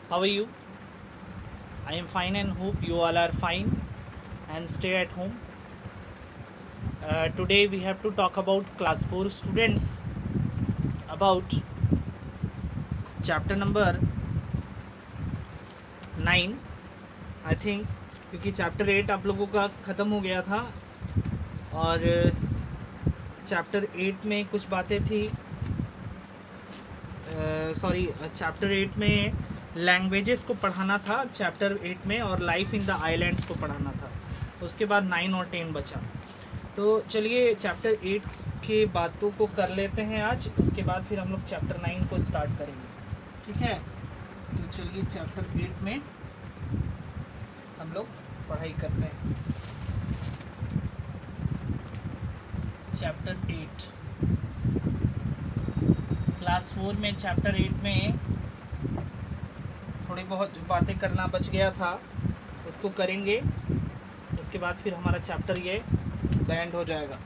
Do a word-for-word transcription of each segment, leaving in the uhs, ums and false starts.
How are you? I am fine and hope you all are fine and stay at home. Uh, today we have to talk about class four students about chapter number nine I think, क्योंकि chapter eight आप लोगों का ख़त्म हो गया था और chapter eight में कुछ बातें थी। सॉरी, चैप्टर एट में लैंग्वेजेस को पढ़ाना था चैप्टर एट में, और लाइफ इन द आइलैंड्स को पढ़ाना था। उसके बाद नाइन और टेन बचा। तो चलिए चैप्टर एट के बातों को कर लेते हैं आज, उसके बाद फिर हम लोग चैप्टर नाइन को स्टार्ट करेंगे, ठीक है। तो चलिए चैप्टर एट में हम लोग पढ़ाई करते हैं। चैप्टर एट, क्लास फोर में चैप्टर एट में थोड़ी बहुत बातें करना बच गया था, उसको करेंगे। उसके बाद फिर हमारा चैप्टर ये बैंड हो जाएगा।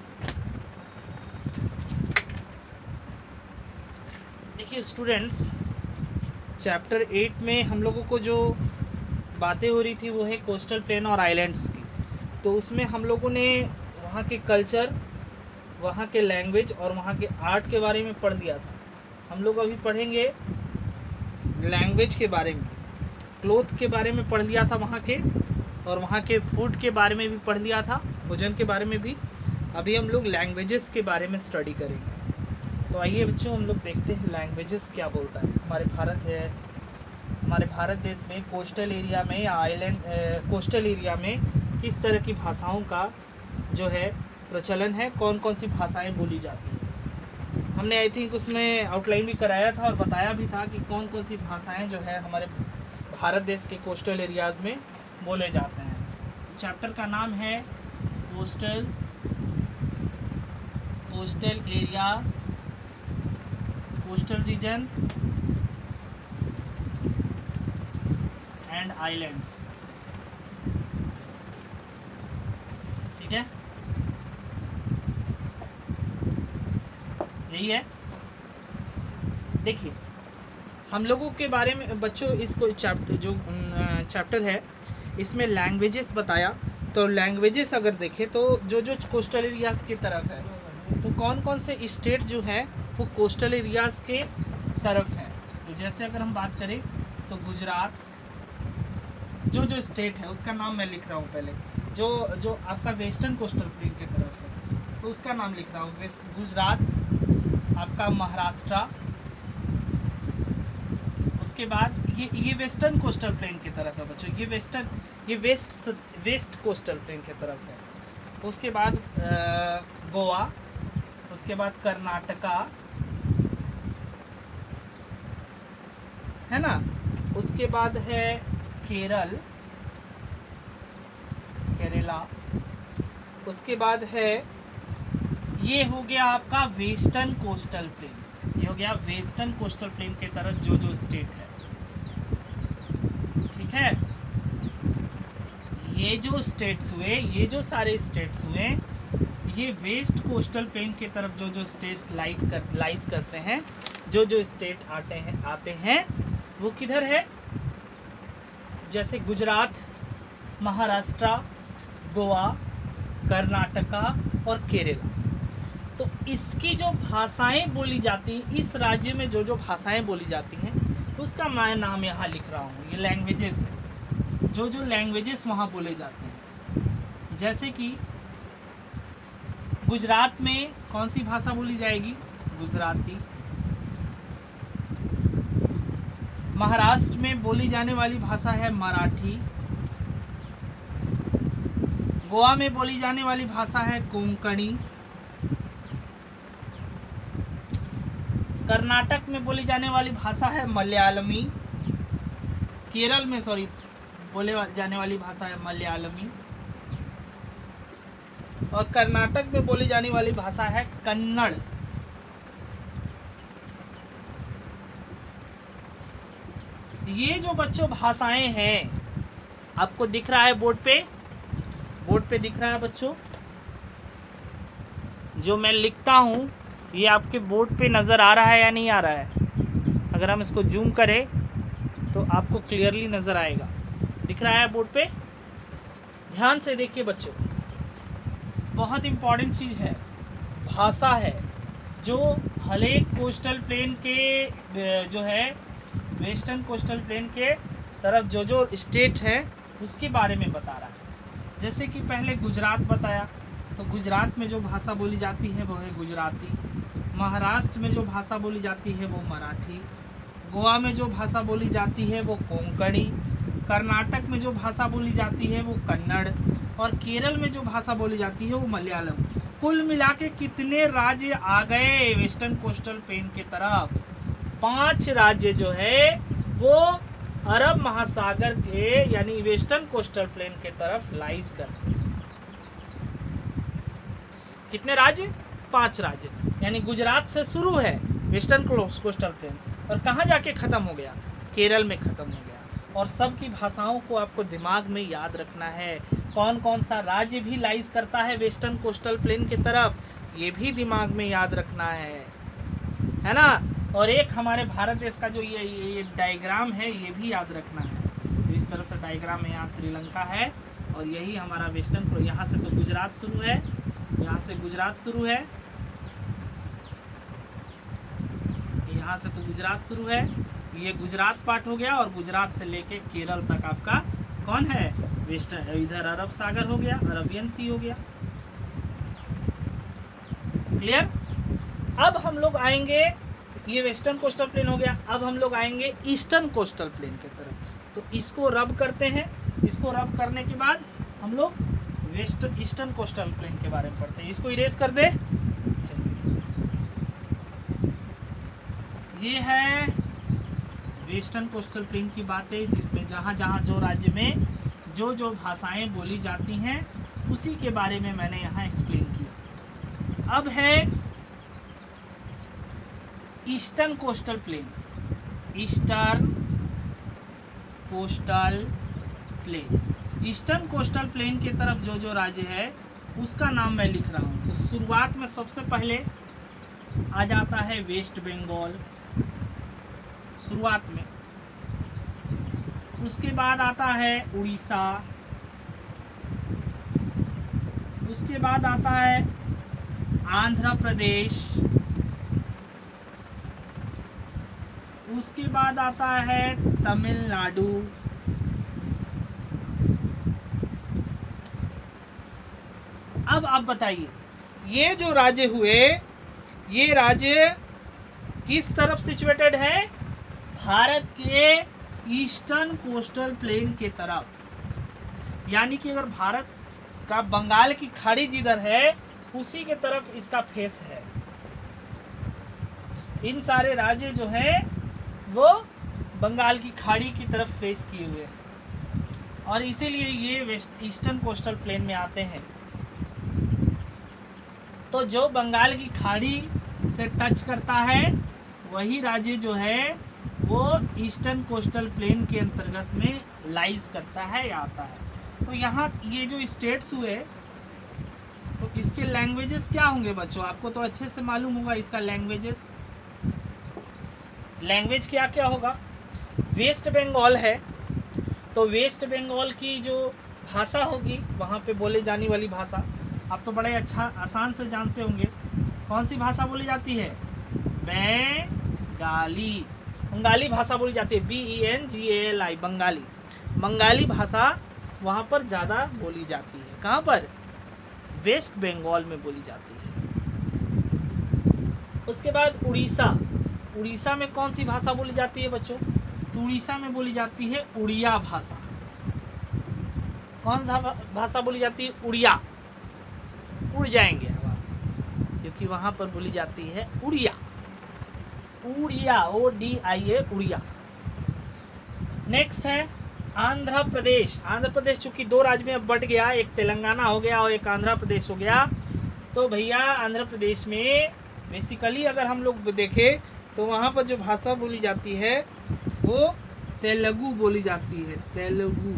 देखिए स्टूडेंट्स, चैप्टर एट में हम लोगों को जो बातें हो रही थी वो है कोस्टल प्लेन और आइलैंड्स की। तो उसमें हम लोगों ने वहाँ के कल्चर, वहाँ के लैंग्वेज और वहाँ के आर्ट के बारे में पढ़ लिया था। हम लोग अभी पढ़ेंगे लैंग्वेज के बारे में, क्लोथ के बारे में पढ़ लिया था वहाँ के, और वहाँ के फूड के बारे में भी पढ़ लिया था, भोजन के बारे में भी। अभी हम लोग लैंग्वेजेस के बारे में स्टडी करेंगे। तो आइए बच्चों, हम लोग देखते हैं लैंग्वेजेस क्या बोलता है। हमारे भारत है हमारे भारत देश में कोस्टल एरिया में या आइलैंड कोस्टल एरिया में किस तरह की भाषाओं का जो है प्रचलन है, कौन कौन सी भाषाएं बोली जाती हैं। हमने आई थिंक उसमें आउटलाइन भी कराया था और बताया भी था कि कौन कौन सी भाषाएं जो है हमारे भारत देश के कोस्टल एरियाज़ में बोले जाते हैं। तो चैप्टर का नाम है coastal coastal area, coastal region and islands, ठीक है, यही है। देखिए हम लोगों के बारे में बच्चों, इसको चैप्टर जो चैप्टर है इसमें लैंग्वेजेस बताया। तो लैंग्वेजेस अगर देखें तो जो जो कोस्टल एरियाज़ की तरफ है, तो कौन कौन से स्टेट जो है वो कोस्टल एरियाज़ के तरफ है। तो जैसे अगर हम बात करें तो गुजरात, जो जो स्टेट है उसका नाम मैं लिख रहा हूँ पहले। जो जो आपका वेस्टर्न कोस्टल प्लेन की तरफ है तो उसका नाम लिख रहा हूँ। गुजरात, आपका महाराष्ट्र, उसके बाद ये ये वेस्टर्न कोस्टल प्लेन की तरफ है बच्चों। ये वेस्टर्न ये वेस्ट वेस्ट कोस्टल प्लेन की तरफ है। उसके बाद गोवा, उसके बाद कर्नाटका, है ना। उसके बाद है केरल, केरला। उसके बाद है, ये हो गया आपका वेस्टर्न कोस्टल प्लेन। ये हो गया वेस्टर्न कोस्टल प्लेन के तरफ जो जो स्टेट है, ठीक है। ये जो स्टेट्स हुए, ये जो सारे स्टेट्स हुए, ये वेस्ट कोस्टल प्लेन के तरफ जो जो स्टेट्स लाइक कर लाइज करते हैं, जो जो स्टेट आते हैं आते हैं वो किधर है। जैसे गुजरात, महाराष्ट्र, गोवा, कर्नाटका और केरला। तो इसकी जो भाषाएं बोली जाती हैं, इस राज्य में जो जो भाषाएं बोली जाती हैं उसका मैं नाम यहाँ लिख रहा हूँ। ये लैंग्वेजेस है, जो जो लैंग्वेजेस वहाँ बोले जाते हैं। जैसे कि गुजरात में कौन सी भाषा बोली जाएगी, गुजराती। महाराष्ट्र में बोली जाने वाली भाषा है मराठी। गोवा में बोली जाने वाली भाषा है कोंकणी। कर्नाटक में बोली जाने वाली भाषा है मलयालमी। केरल में सॉरी बोले जाने वाली भाषा है मलयालमी। और कर्नाटक में बोली जाने वाली भाषा है कन्नड़। ये जो बच्चों भाषाएं हैं, आपको दिख रहा है बोर्ड पे, बोर्ड पे दिख रहा है बच्चों, जो मैं लिखता हूँ ये आपके बोर्ड पे नज़र आ रहा है या नहीं आ रहा है। अगर हम इसको जूम करें तो आपको क्लियरली नज़र आएगा। दिख रहा है बोर्ड पे? ध्यान से देखिए बच्चों, बहुत इम्पॉर्टेंट चीज़ है, भाषा है जो हलेक कोस्टल प्लेन के जो है वेस्टर्न कोस्टल प्लेन के तरफ जो जो स्टेट है उसके बारे में बता रहा है। जैसे कि पहले गुजरात बताया, तो गुजरात में जो भाषा बोली जाती है वो है गुजराती। महाराष्ट्र में जो भाषा बोली जाती है वो मराठी। गोवा में जो भाषा बोली जाती है वो कोंकणी। कर्नाटक में जो भाषा बोली जाती है वो कन्नड़। और केरल में जो भाषा बोली जाती है वो मलयालम। कुल मिला के कितने राज्य आ गए वेस्टर्न कोस्टल प्लेन के तरफ? पांच राज्य जो है वो अरब महासागर के यानी वेस्टर्न कोस्टल प्लेन के तरफ लाइज करते हैं। कितने राज्य? पांच राज्य। यानी गुजरात से शुरू है वेस्टर्न कोस्टल प्लेन और कहाँ जाके खत्म हो गया? केरल में खत्म हो गया। और सबकी भाषाओं को आपको दिमाग में याद रखना है। कौन कौन सा राज्य भी लाइज करता है वेस्टर्न कोस्टल प्लेन की तरफ, ये भी दिमाग में याद रखना है, है ना। और एक हमारे भारत देश का जो ये ये डायग्राम है ये भी याद रखना है। तो इस तरह से डायग्राम में यहाँ श्रीलंका है और यही हमारा वेस्टर्न, यहाँ से तो गुजरात शुरू है, यहाँ से गुजरात शुरू है, यहाँ से तो गुजरात शुरू है, ये गुजरात पार्ट हो गया और गुजरात से लेके केरल तक आपका कौन है? वेस्टर्न। इधर अरब सागर हो गया, अरबियन सी हो गया। क्लियर? अब हम लोग आएंगे, ये वेस्टर्न कोस्टल प्लेन हो गया, अब हम लोग आएंगे ईस्टर्न कोस्टल प्लेन की तरफ। तो इसको रब करते हैं, इसको रब करने के बाद हम लोग वेस्ट ईस्टर्न कोस्टल प्लेन के बारे में पढ़ते हैं। इसको इरेज कर दे। ये है वेस्टर्न कोस्टल प्लेन की बातें, जिसमें जहाँ जहाँ जो राज्य में जो जो भाषाएं बोली जाती हैं उसी के बारे में मैंने यहाँ एक्सप्लेन किया। अब है eastern coastal plain. Eastern coastal plain, eastern coastal plain के तरफ जो जो राज्य है उसका नाम मैं लिख रहा हूँ। तो शुरुआत में सबसे पहले आ जाता है वेस्ट बंगाल, शुरुआत में। उसके बाद आता है उड़ीसा, उसके बाद आता है आंध्र प्रदेश, उसके बाद आता है तमिलनाडु, अब आप बताइए ये जो राज्य हुए ये राज्य किस तरफ सिचुएटेड है? भारत के ईस्टर्न कोस्टल प्लेन के तरफ। यानी कि अगर भारत का बंगाल की खाड़ी जिधर है उसी के तरफ इसका फेस है। इन सारे राज्य जो हैं वो बंगाल की खाड़ी की तरफ फेस किए हुए हैं और इसीलिए ये वेस्ट ईस्टर्न कोस्टल प्लेन में आते हैं। तो जो बंगाल की खाड़ी से टच करता है वही राज्य जो है वो ईस्टर्न कोस्टल प्लेन के अंतर्गत में लाइज करता है या आता है। तो यहाँ ये जो स्टेट्स हुए तो इसके लैंग्वेजेस क्या होंगे बच्चों? आपको तो अच्छे से मालूम होगा इसका लैंग्वेजेस। लैंग्वेज क्या क्या होगा? वेस्ट बंगाल है तो वेस्ट बंगाल की जो भाषा होगी वहाँ पे बोले जाने वाली भाषा आप तो बड़े अच्छा आसान से जानते होंगे। कौन सी भाषा बोली जाती है? बंगाली। बंगाली भाषा बोली जाती है, B E N G A L I, Bengali. Bengali भाषा वहाँ पर ज़्यादा बोली जाती है। कहाँ पर? वेस्ट बंगाल में बोली जाती है। उसके बाद उड़ीसा। उड़ीसा में कौन सी भाषा बोली जाती है बच्चों? तो उड़ीसा में बोली जाती है उड़िया भाषा। कौन सा भाषा बोली जाती है? उड़िया। उड़ जाएंगे अब आप, क्योंकि वहाँ पर बोली जाती है Odia. Odia, O D I A, Odia. Next है आंध्र प्रदेश। आंध्र प्रदेश चूंकि दो राज्य में अब बट गया, एक तेलंगाना हो गया और एक आंध्र प्रदेश हो गया। तो भैया आंध्र प्रदेश में बेसिकली अगर हम लोग देखें तो वहाँ पर जो भाषा बोली जाती है वो तेलुगु बोली जाती है, तेलुगु।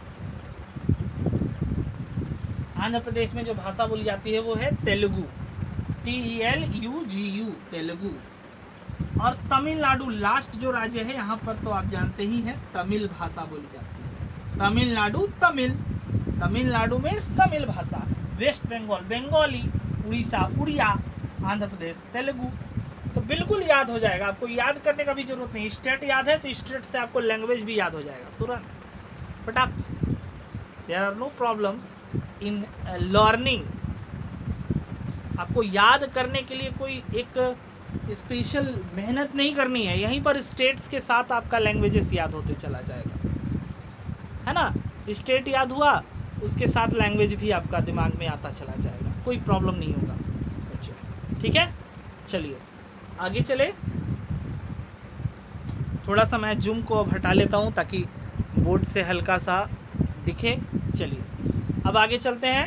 आंध्र प्रदेश में जो भाषा बोली जाती है वो है Telugu, T E L U G U, Telugu. और तमिलनाडु लास्ट जो राज्य है, यहाँ पर तो आप जानते ही हैं तमिल भाषा बोली जाती है। तमिलनाडु तमिल, तमिलनाडु में तमिल भाषा, वेस्ट बंगाल बंगाली, उड़ीसा उड़िया, आंध्र प्रदेश तेलुगु। तो बिल्कुल याद हो जाएगा, आपको याद करने का भी जरूरत नहीं। स्टेट याद है तो स्टेट से आपको लैंग्वेज भी याद हो जाएगा तुरंत, फटाक से। There are no problem in learning. आपको याद करने के लिए कोई एक स्पेशल मेहनत नहीं करनी है, यहीं पर स्टेट्स के साथ आपका लैंग्वेजेस याद होते चला जाएगा, है ना। स्टेट याद हुआ, उसके साथ लैंग्वेज भी आपका दिमाग में आता चला जाएगा, कोई प्रॉब्लम नहीं होगा बच्चों, ठीक है। चलिए आगे चले, थोड़ा सा मैं जूम को अब हटा लेता हूँ ताकि बोर्ड से हल्का सा दिखे। चलिए अब आगे चलते हैं।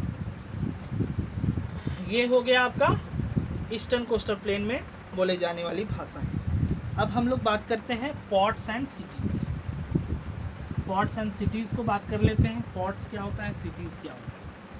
ये हो गया आपका ईस्टर्न कोस्टल प्लेन में बोले जाने वाली भाषाएं। अब हम लोग बात करते हैं ports and cities. Ports and cities को बात कर लेते हैं। पोर्ट्स क्या होता है, सिटीज़ क्या होता है।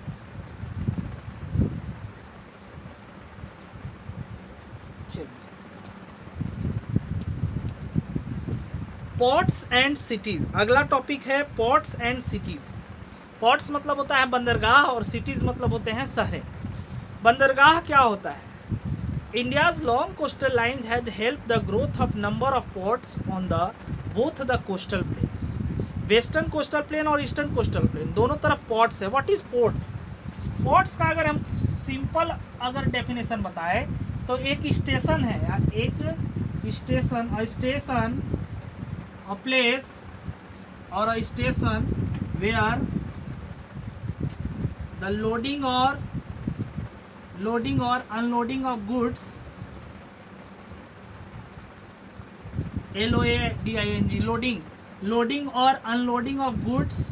पोर्ट्स एंड सिटीज़, अगला टॉपिक है पोर्ट्स एंड सिटीज़। पोर्ट्स मतलब होता है बंदरगाह और सिटीज़ मतलब होते हैं शहरें। बंदरगाह क्या होता है, India's long coastal lines had help the growth of number of ports on the both the coastal plains. Western coastal plain और ईस्टर्न कोस्टल प्लेन दोनों तरफ पोर्ट्स है। What is ports? पोर्ट्स का अगर हम सिंपल अगर डेफिनेशन बताएं तो एक स्टेशन है यार, एक station, a station a place और a station where the loading और लोडिंग और unloading of goods, L O A D I N G, loading loading और unloading of goods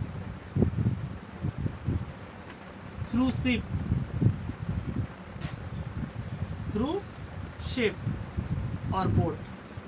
through ship through ship और boat.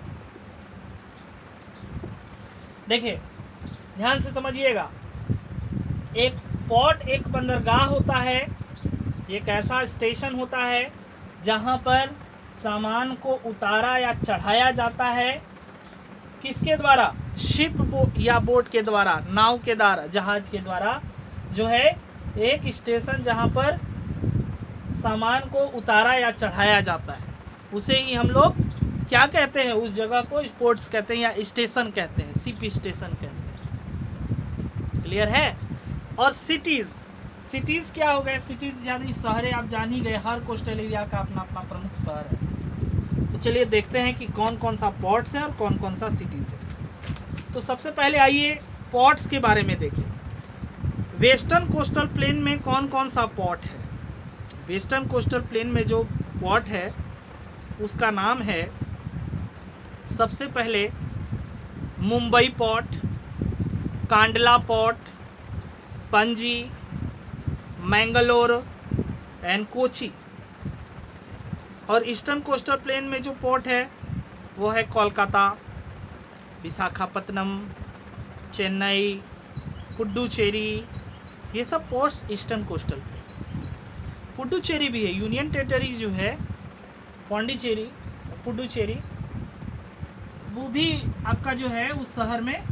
देखिए ध्यान से समझिएगा, एक पोर्ट एक बंदरगाह होता है, एक ऐसा स्टेशन होता है जहां पर सामान को उतारा या चढ़ाया जाता है। किसके द्वारा? शिप बो या बोट के द्वारा, नाव के द्वारा, जहाज के द्वारा जो है एक स्टेशन जहां पर सामान को उतारा या चढ़ाया जाता है, उसे ही हम लोग क्या कहते हैं, उस जगह को पोर्ट्स कहते हैं या स्टेशन कहते हैं, शिप स्टेशन कहते हैं। क्लियर है? और सिटीज़, सिटीज़ क्या हो गए? सिटीज़ यानी शहरें। आप जान ही गए, हर कोस्टल एरिया का अपना अपना प्रमुख शहर है। तो चलिए देखते हैं कि कौन कौन सा पोर्ट्स है और कौन कौन सा सिटीज़ है। तो सबसे पहले आइए पोर्ट्स के बारे में देखें। वेस्टर्न कोस्टल प्लेन में कौन कौन सा पोर्ट है? वेस्टर्न कोस्टल प्लेन में जो पोर्ट है उसका नाम है, सबसे पहले Mumbai port, Kandla port, Panaji, Mangalore and Kochi. और ईस्टर्न कोस्टल प्लेन में जो पोर्ट है वो है कोलकाता, विशाखापत्तनम, चेन्नई, पुडुचेरी, ये सब ports eastern coastal plain. Puducherry भी है, यूनियन टेरिटरी जो है पौंडीचेरी, पुडुचेरी, वो भी आपका जो है उस शहर में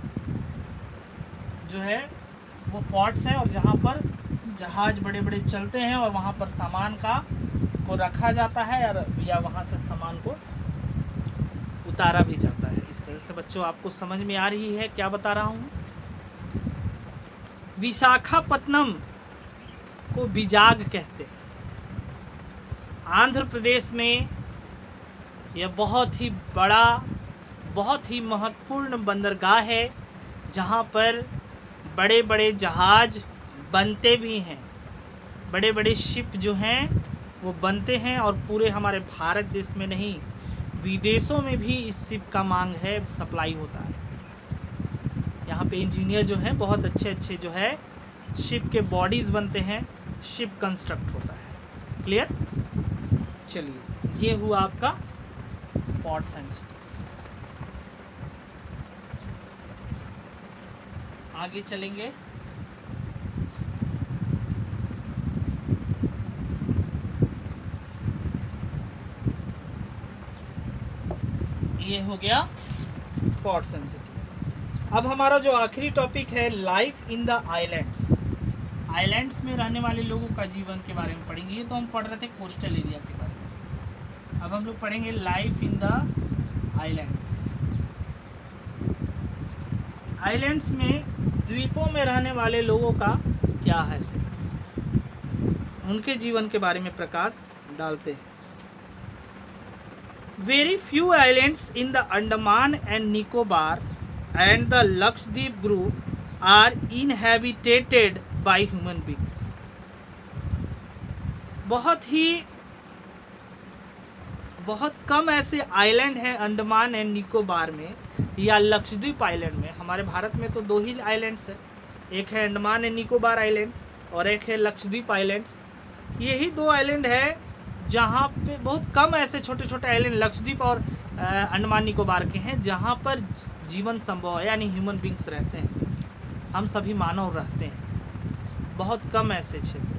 जो है वो पोर्ट्स हैं, और जहाँ पर जहाज बड़े बड़े चलते हैं और वहाँ पर सामान का को रखा जाता है या, या वहाँ से सामान को उतारा भी जाता है। इस तरह से बच्चों आपको समझ में आ रही है क्या बता रहा हूँ। विशाखापत्तनम को विजाग कहते हैं। आंध्र प्रदेश में यह बहुत ही बड़ा, बहुत ही महत्वपूर्ण बंदरगाह है जहाँ पर बड़े बड़े जहाज बनते भी हैं, बड़े बड़े शिप जो हैं वो बनते हैं, और पूरे हमारे भारत देश में नहीं विदेशों में भी इस शिप का मांग है, सप्लाई होता है। यहाँ पे इंजीनियर जो हैं बहुत अच्छे अच्छे जो है शिप के बॉडीज़ बनते हैं, शिप कंस्ट्रक्ट होता है। क्लियर? चलिए ये हुआ आपका पोर्ट्स एंड सिटीज। आगे चलेंगे। ये हो गया पॉट सेंसिटिव। अब हमारा जो आखिरी टॉपिक है life in the islands. Islands में रहने वाले लोगों का जीवन के बारे में पढ़ेंगे। ये तो हम पढ़ रहे थे कोस्टल एरिया के बारे में, अब हम लोग पढ़ेंगे life in the islands. Islands में द्वीपों में रहने वाले लोगों का क्या हाल है, उनके जीवन के बारे में प्रकाश डालते हैं। Very few islands in the Andaman and Nicobar and the Lakshadweep group are inhabited by human beings. बहुत ही बहुत कम ऐसे आइलैंड हैं अंडमान एंड निकोबार में या लक्षद्वीप आइलैंड में। हमारे भारत में तो दो ही आइलैंड्स हैं, एक है अंडमान एंड निकोबार आइलैंड और एक है लक्षद्वीप आइलैंड्स। यही दो आइलैंड है जहाँ पे बहुत कम ऐसे छोटे छोटे आइलैंड लक्षद्वीप और अंडमान निकोबार के हैं जहाँ पर जीवन संभव है, यानी ह्यूमन बींग्स रहते हैं, हम सभी मानव रहते हैं। बहुत कम ऐसे क्षेत्र।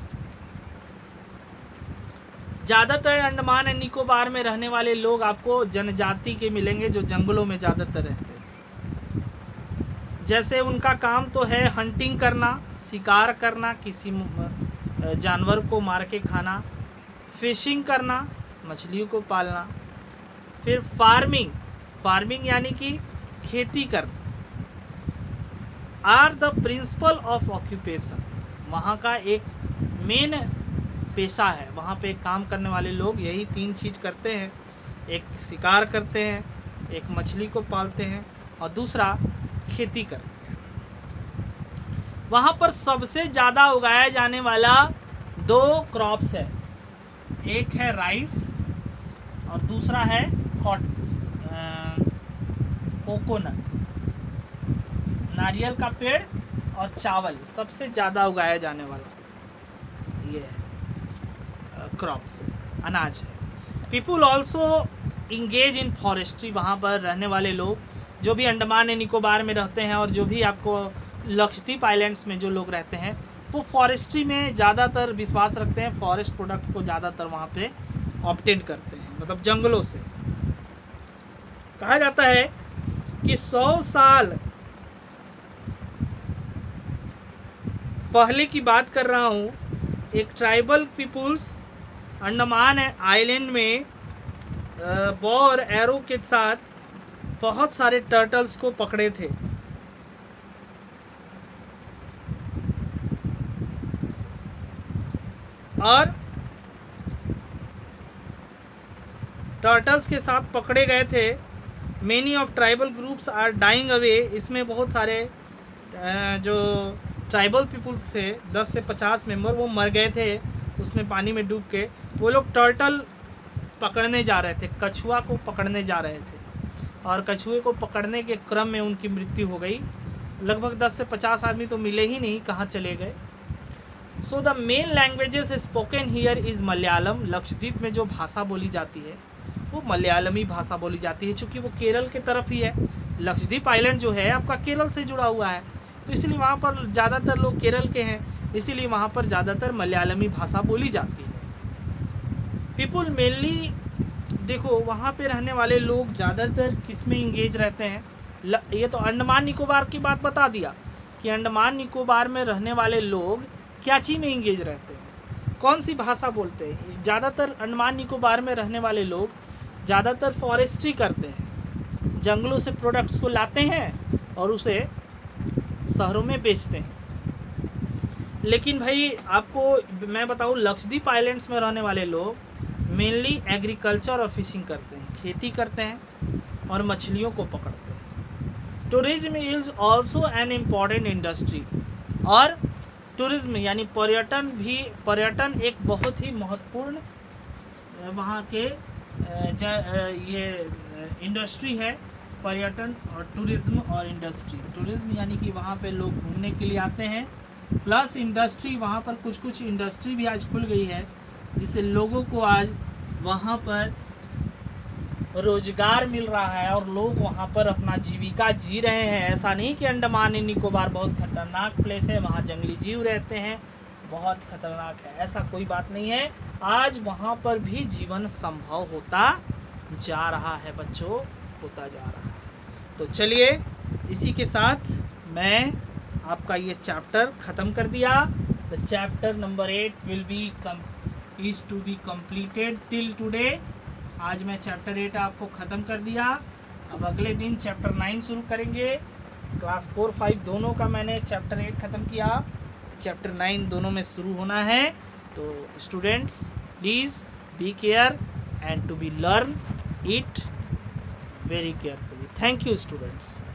ज़्यादातर अंडमान एंड निकोबार में रहने वाले लोग आपको जनजाति के मिलेंगे जो जंगलों में ज़्यादातर रहते हैं। जैसे उनका काम तो है हंटिंग करना, शिकार करना, किसी जानवर को मार के खाना, फिशिंग करना, मछलियों को पालना, फिर फार्मिंग फार्मिंग यानी कि खेती करना are the principal of occupation. वहाँ का एक मेन पेशा है, वहाँ पे काम करने वाले लोग यही तीन चीज़ करते हैं। एक शिकार करते हैं, एक मछली को पालते हैं और दूसरा खेती करते हैं। वहाँ पर सबसे ज़्यादा उगाया जाने वाला दो क्रॉप्स है, एक है राइस और दूसरा है कोकोनट, नारियल का पेड़ और चावल सबसे ज़्यादा उगाया जाने वाला ये है क्रॉप्स है, अनाज है। People also engage in forestry. वहाँ पर रहने वाले लोग जो भी अंडमान एंड निकोबार में रहते हैं और जो भी आपको लक्षद्वीप आइलैंड्स में जो लोग रहते हैं वो फॉरेस्ट्री में ज़्यादातर विश्वास रखते हैं, फॉरेस्ट प्रोडक्ट को ज़्यादातर वहाँ पे ऑब्टेन करते हैं, मतलब जंगलों से। कहा जाता है कि सौ साल पहले की बात कर रहा हूँ, एक ट्राइबल पीपुल्स अंडमान आइलैंड में बॉ और एरो के साथ बहुत सारे टर्टल्स को पकड़े थे। और टर्टल्स के साथ पकड़े गए थे। Many of tribal groups are dying away. इसमें बहुत सारे जो ट्राइबल पीपुल्स थे, दस से पचास मेंबर, वो मर गए थे उसमें पानी में डूब के। वो लोग टर्टल पकड़ने जा रहे थे, कछुआ को पकड़ने जा रहे थे और कछुए को पकड़ने के क्रम में उनकी मृत्यु हो गई। लगभग दस से पचास आदमी तो मिले ही नहीं, कहाँ चले गए। So the main languages spoken here is Malayalam. Lakshadweep में जो भाषा बोली जाती है वो मलयालमी भाषा बोली जाती है, चूँकि वो केरल के तरफ ही है। लक्षद्वीप आइलैंड जो है आपका केरल से जुड़ा हुआ है, तो इसलिए वहाँ पर ज़्यादातर लोग केरल के हैं, इसीलिए वहाँ पर ज़्यादातर मलयालमी भाषा बोली जाती है। पीपुल मेनली, देखो वहाँ पे रहने वाले लोग ज़्यादातर किस में इंगेज रहते हैं। ल, ये तो अंडमान निकोबार की बात बता दिया कि अंडमान निकोबार में रहने वाले लोग क्या चीज़ में इंगेज रहते हैं, कौन सी भाषा बोलते हैं। ज़्यादातर अंडमान निकोबार में रहने वाले लोग ज़्यादातर फॉरेस्ट्री करते हैं, जंगलों से प्रोडक्ट्स को लाते हैं और उसे शहरों में बेचते हैं। लेकिन भाई आपको मैं बताऊँ, लक्षद्वीप आइलैंड्स में रहने वाले लोग मेनली एग्रीकल्चर और फिशिंग करते हैं, खेती करते हैं और मछलियों को पकड़ते हैं। Tourism is also an important industry. और टूरिज्म यानी पर्यटन भी, पर्यटन एक बहुत ही महत्वपूर्ण वहाँ के ये इंडस्ट्री है, पर्यटन और टूरिज्म और इंडस्ट्री। टूरिज्म यानी कि वहाँ पे लोग घूमने के लिए आते हैं, प्लस इंडस्ट्री, वहाँ पर कुछ कुछ इंडस्ट्री भी आज खुल गई है जिससे लोगों को आज वहाँ पर रोजगार मिल रहा है और लोग वहाँ पर अपना जीविका जी रहे हैं। ऐसा नहीं कि अंडमान एंड निकोबार बहुत खतरनाक प्लेस है, वहाँ जंगली जीव रहते हैं, बहुत खतरनाक है, ऐसा कोई बात नहीं है। आज वहाँ पर भी जीवन संभव होता जा रहा है बच्चों। होता जा रहा है। तो चलिए इसी के साथ मैं आपका ये चैप्टर ख़त्म कर दिया। The chapter number eight will be come is to be completed till today. आज मैं चैप्टर एट आपको ख़त्म कर दिया। अब अगले दिन चैप्टर नाइन शुरू करेंगे। क्लास फोर फाइव दोनों का मैंने चैप्टर एट ख़त्म किया, चैप्टर नाइन दोनों में शुरू होना है। तो students please be care and to be learn it very carefully. Thank you students.